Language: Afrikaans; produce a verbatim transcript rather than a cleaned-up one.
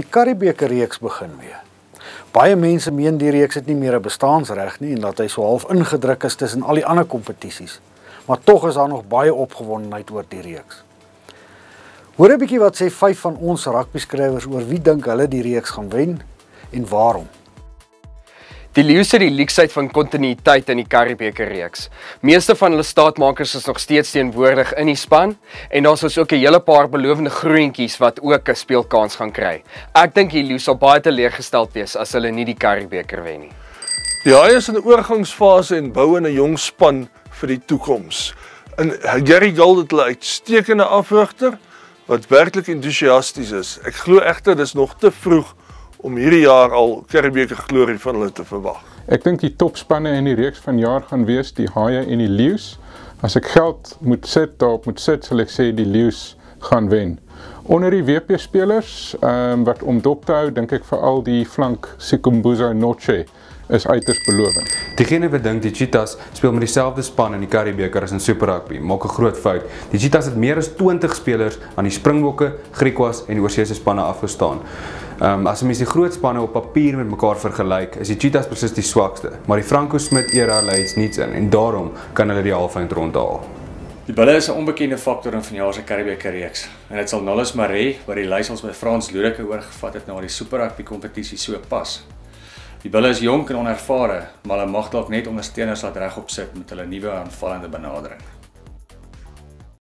Die Curriebeeker reeks begin weer. Baie mense meen die reeks het nie meer 'n bestaansreg nie en dat hy so half ingedruk is tussen al die ander kompetisies. Maar tog is daar nog baie opgewondenheid oor die reeks. Hoor 'n bietjie wat sê vyf van ons rugbyskrywers oor wie dink hulle die reeks gaan wen en waarom. Die Lions het die leksheid van kontinuïteit in die Curriebeeker reeks. Meeste van hulle staatmakers is nog steeds teenwoordig in die span en daar's ons ook 'n hele paar belovende groentjies wat ook 'n speelkans gaan kry. Ek dink die Lions sal baie teleurgesteld wees as hulle nie die Curriebeeker wen nie. Die Haie is in 'n oorgangsfase en bou in 'n jong span vir die toekoms. En Gary Gould het 'n uitstekende afrigter wat werklik entoesiasties is. Ek glo egter dis nog te vroeg om hierdie jaar al Curriebeeker glorie van hulle te verwag. Ek dink die topspanne in die reeks van jaar gaan wees die Haie en die Lions. As ek geld moet sit daarop moet sit, sal ek sê die Lions gaan wen. Onder die W P-spelers um, wat om dop te hou, dink ek veral die flank Sikhumbuzo Noche is uiters belovend. Diegene wat dink die Cheetahs speel met dieselfde span in die Curriebeeker as in Super Rugby, maak 'n groot fout. Die Cheetahs het meer as twintig spelers aan die Springbokke, Griquas en die oorseese spanne afgestaan. Um, as mens die groot spanne op papier met mekaar vergelyk, is die Cheetahs presies die swakste, maar die Franco Smit era lei niets in en daarom kan hulle die halfeind rondhaal. Die Bulle is 'n onbekende faktor in vanjaar se Curriebeeker reeks en dit sal Nolles Maree wat die leiersels by Frans Ludeke oorgevat het na die Super Rugby kompetisie so pas. Die Bulle is jonk en onervare, maar hulle mag dalk net ondersteuners laat regop sit met hulle nuwe aanvallende benadering.